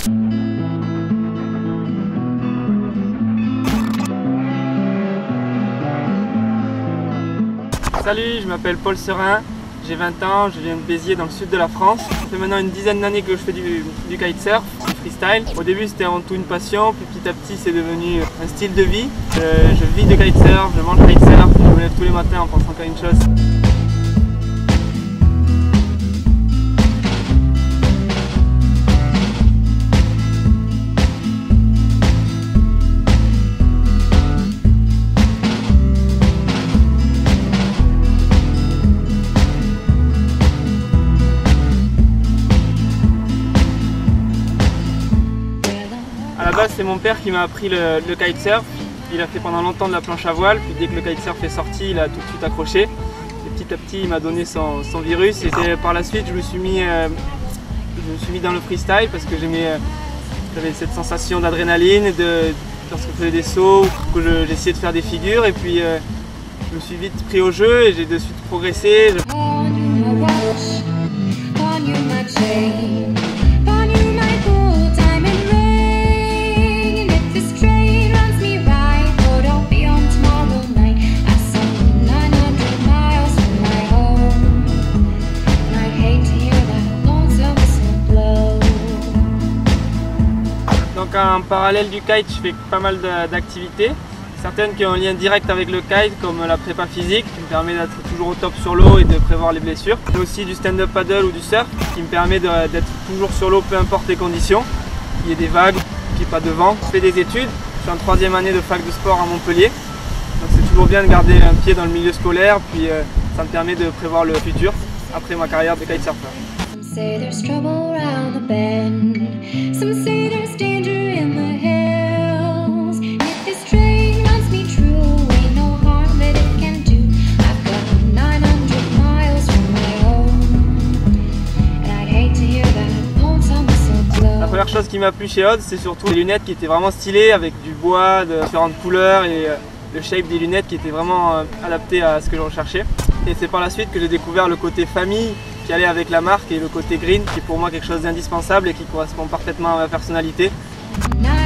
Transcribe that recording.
Salut, je m'appelle Serin, j'ai 20 ans, je viens de Béziers dans le sud de la France. Ça fait maintenant une dizaine d'années que je fais du kitesurf, du freestyle. Au début c'était avant tout une passion, puis petit à petit c'est devenu un style de vie. Je vis de kitesurf, je mange kitesurf, je me lève tous les matins en pensant qu'à une chose. À la base, c'est mon père qui m'a appris le kitesurf. Il a fait pendant longtemps de la planche à voile, puis dès que le kitesurf est sorti, il a tout de suite accroché. Et petit à petit, il m'a donné son virus. Et par la suite, je me suis mis dans le freestyle parce que j'avais cette sensation d'adrénaline lorsque je faisais des sauts, que j'essayais de faire des figures. Et puis, je me suis vite pris au jeu et j'ai de suite progressé. Donc en parallèle du kite, je fais pas mal d'activités. Certaines qui ont un lien direct avec le kite, comme la prépa physique, qui me permet d'être toujours au top sur l'eau et de prévoir les blessures. Mais aussi du stand-up paddle ou du surf, qui me permet d'être toujours sur l'eau, peu importe les conditions. Il y a des vagues, qu'il n'y ait pas de vent. Je fais des études, je suis en 3e année de fac de sport à Montpellier. Donc c'est toujours bien de garder un pied dans le milieu scolaire, puis ça me permet de prévoir le futur après ma carrière de kitesurfer. La première chose qui m'a plu chez Ozed, c'est surtout les lunettes qui étaient vraiment stylées avec du bois de différentes couleurs et le shape des lunettes qui était vraiment adapté à ce que je recherchais. Et c'est par la suite que j'ai découvert le côté famille qui allait avec la marque et le côté green qui est pour moi quelque chose d'indispensable et qui correspond parfaitement à ma personnalité.